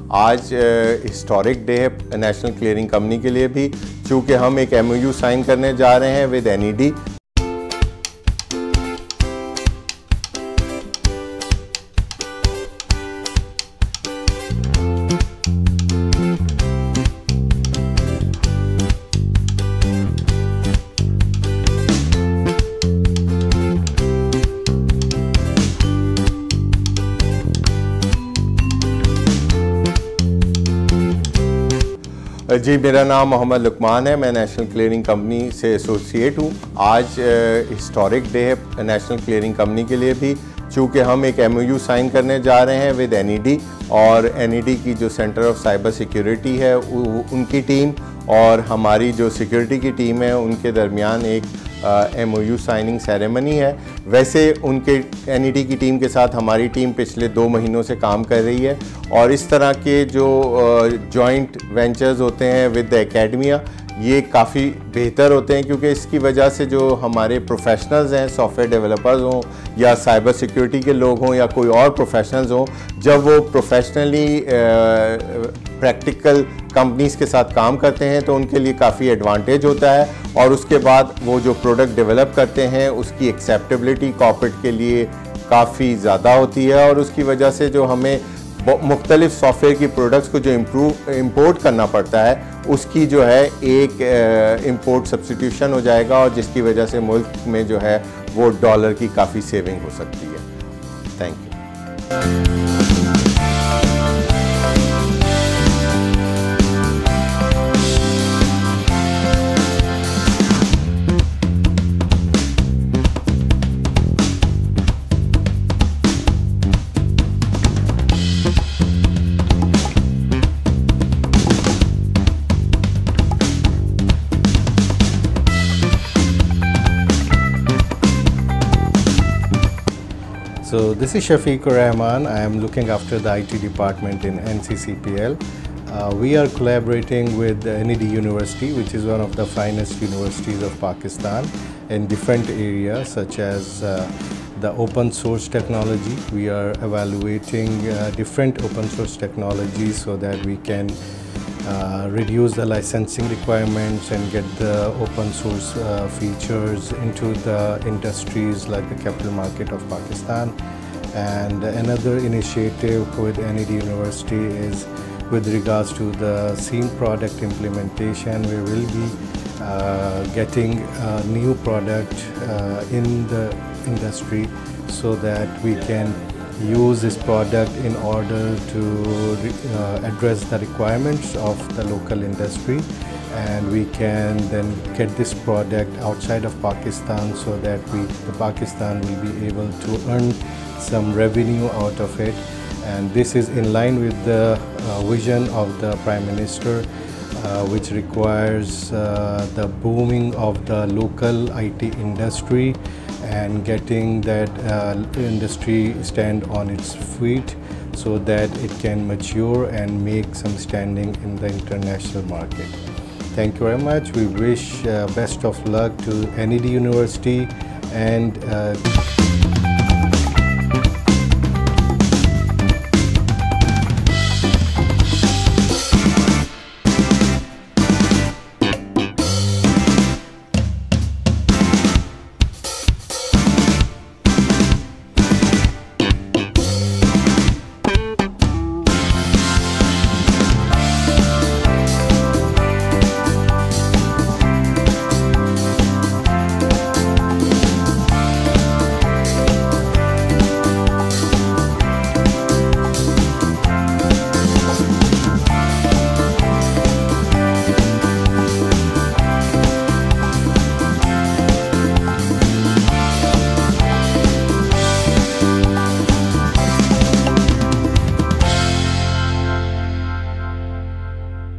आज historic day है national clearing company के लिए भी, चूँकि हम एक MOU साइन करने जा रहे हैं विद NED। जी, मेरा नाम मोहम्मद लुकमान है। मैं नेशनल क्लियरिंग कंपनी से एसोसिएट हूँ। आज हिस्टोरिक डे है नेशनल क्लियरिंग कंपनी के लिए भी, चूँकि हम एक MOU साइन करने जा रहे हैं विद NED। और NED की जो सेंटर ऑफ साइबर सिक्योरिटी है उनकी टीम और हमारी जो सिक्योरिटी की टीम है उनके दरमियान एक MOU साइनिंग सेरेमनी है। वैसे उनके NED की टीम के साथ हमारी टीम पिछले 2 महीनों से काम कर रही है और इस तरह के जो जॉइंट वेंचर्स होते हैं विद द एकेडमिया, ये काफ़ी बेहतर होते हैं, क्योंकि इसकी वजह से जो हमारे प्रोफेशनल्स हैं, सॉफ्टवेयर डेवलपर्स हों या साइबर सिक्योरिटी के लोग हों या कोई और प्रोफेशनल्स हों, जब वो प्रोफेशनली प्रैक्टिकल कंपनीज़ के साथ काम करते हैं तो उनके लिए काफ़ी एडवांटेज होता है। और उसके बाद वो जो प्रोडक्ट डेवलप करते हैं उसकी एक्सेप्टेबिलिटी कॉर्पोरेट के लिए काफ़ी ज़्यादा होती है और उसकी वजह से जो हमें मुख्तलिफ सॉफ्टवेयर की प्रोडक्ट्स को जो इम्पोर्ट करना पड़ता है उसकी जो है एक इम्पोर्ट सब्स्टिट्यूशन हो जाएगा और जिसकी वजह से मुल्क में जो है वो डॉलर की काफ़ी सेविंग हो सकती है। Thank you. So this is Shafiq Rahman. I am looking after the IT department in NCCPL. We are collaborating with NED University, which is one of the finest universities of Pakistan, in different areas such as the open source technology. We are evaluating different open source technologies so that we can reduce the licensing requirements and get the open source features into the industries like the capital market of Pakistan. And another initiative with NED University is with regards to the SEAM product implementation. We will be getting a new product in the industry so that we can use this product in order to address the requirements of the local industry, and we can then get this product outside of Pakistan so that Pakistan will be able to earn some revenue out of it. And this is in line with the vision of the Prime Minister, which requires the booming of the local IT industry and getting that industry stand on its feet so that it can mature and make some standing in the international market. Thank you very much. We wish best of luck to NED University and